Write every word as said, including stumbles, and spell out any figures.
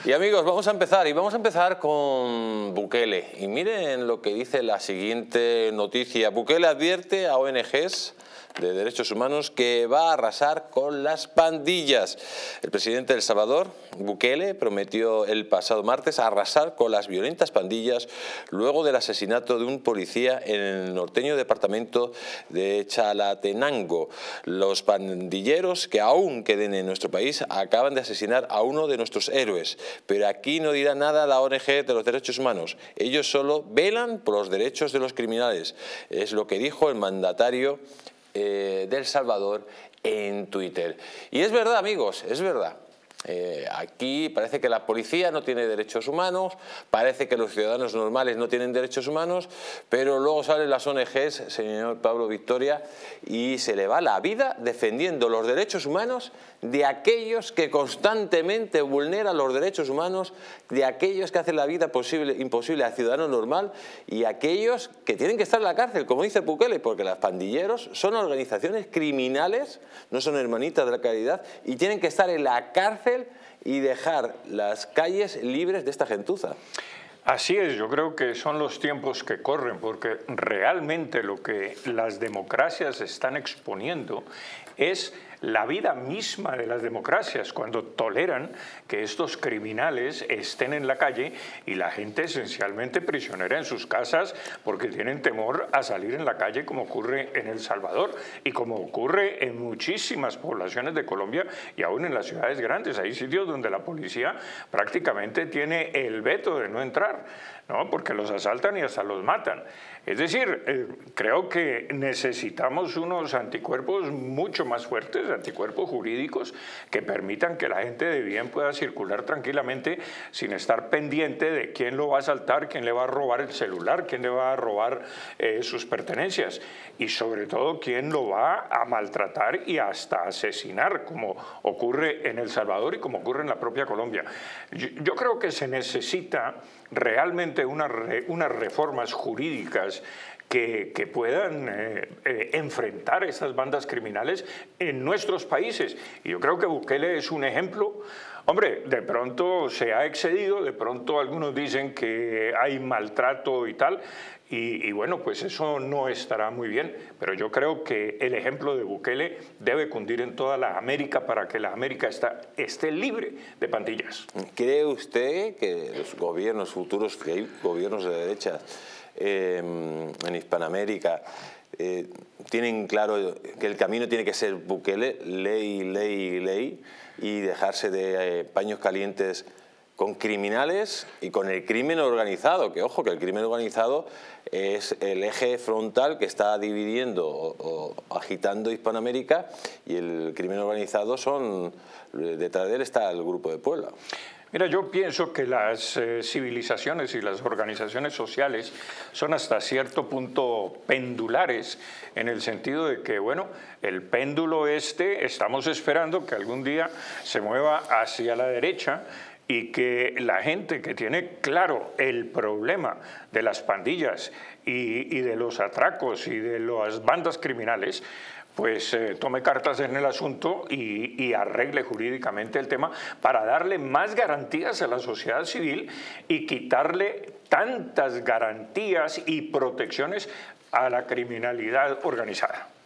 Y amigos, vamos a empezar, y vamos a empezar con Bukele. Y miren lo que dice la siguiente noticia. Bukele advierte a O N Ges de derechos humanos que va a arrasar con las pandillas. El presidente de El Salvador, Bukele, prometió el pasado martes arrasar con las violentas pandillas luego del asesinato de un policía en el norteño departamento de Chalatenango. Los pandilleros que aún queden en nuestro país acaban de asesinar a uno de nuestros héroes, pero aquí no dirá nada la O N Ge de los derechos humanos. Ellos solo velan por los derechos de los criminales. Es lo que dijo el mandatario Eh, de El Salvador en Twitter. Y es verdad, amigos, es verdad. Eh, aquí parece que la policía no tiene derechos humanos, parece que los ciudadanos normales no tienen derechos humanos, pero luego salen las O N Ges, señor Pablo Victoria, y se le va la vida defendiendo los derechos humanos de aquellos que constantemente vulneran los derechos humanos, de aquellos que hacen la vida posible, imposible al ciudadano normal y aquellos que tienen que estar en la cárcel, como dice Bukele, porque los pandilleros son organizaciones criminales, no son hermanitas de la caridad, y tienen que estar en la cárcel y dejar las calles libres de esta gentuza. Así es, yo creo que son los tiempos que corren, porque realmente lo que las democracias están exponiendo es la vida misma de las democracias, cuando toleran que estos criminales estén en la calle y la gente esencialmente prisionera en sus casas porque tienen temor a salir en la calle, como ocurre en El Salvador y como ocurre en muchísimas poblaciones de Colombia y aún en las ciudades grandes. Hay sitios donde la policía prácticamente tiene el veto de no entrar, ¿no? Porque los asaltan y hasta los matan. Es decir, eh, creo que necesitamos unos anticuerpos mucho más fuertes, anticuerpos jurídicos que permitan que la gente de bien pueda circular tranquilamente sin estar pendiente de quién lo va a asaltar, quién le va a robar el celular, quién le va a robar eh, sus pertenencias y sobre todo quién lo va a maltratar y hasta asesinar, como ocurre en El Salvador y como ocurre en la propia Colombia. Yo, yo creo que se necesita realmente una re, unas reformas jurídicas Que, que puedan eh, eh, enfrentar esas bandas criminales en nuestros países. Y yo creo que Bukele es un ejemplo. Hombre, de pronto se ha excedido, de pronto algunos dicen que hay maltrato y tal, y, y bueno, pues eso no estará muy bien, pero yo creo que el ejemplo de Bukele debe cundir en toda la América para que la América está, esté libre de pandillas. ¿Cree usted que los gobiernos futuros, que hay gobiernos de derecha Eh, en Hispanoamérica, eh, tienen claro que el camino tiene que ser Bukele, ley, ley, ley, y dejarse de eh, paños calientes con criminales y con el crimen organizado? Que ojo, que el crimen organizado es el eje frontal que está dividiendo o, o agitando Hispanoamérica, y el crimen organizado son, detrás de él está el Grupo de Puebla. Mira, yo pienso que las eh, civilizaciones y las organizaciones sociales son hasta cierto punto pendulares, en el sentido de que, bueno, el péndulo este estamos esperando que algún día se mueva hacia la derecha y que la gente que tiene claro el problema de las pandillas y, y de los atracos y de las bandas criminales, pues eh, tome cartas en el asunto y, y arregle jurídicamente el tema para darle más garantías a la sociedad civil y quitarle tantas garantías y protecciones a la criminalidad organizada.